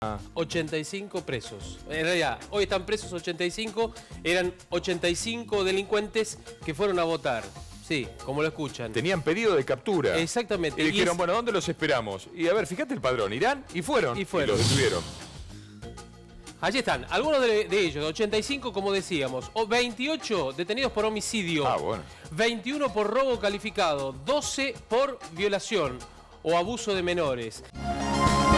85 presos. En realidad, hoy están presos 85, eran 85 delincuentes que fueron a votar. Sí, como lo escuchan. Tenían pedido de captura. Exactamente. Y dijeron, bueno, ¿dónde los esperamos? Y a ver, fíjate el padrón, Irán, y fueron. Y los detuvieron. Allí están, algunos de ellos, 85 como decíamos, 28 detenidos por homicidio, 21 por robo calificado, 12 por violación o abuso de menores.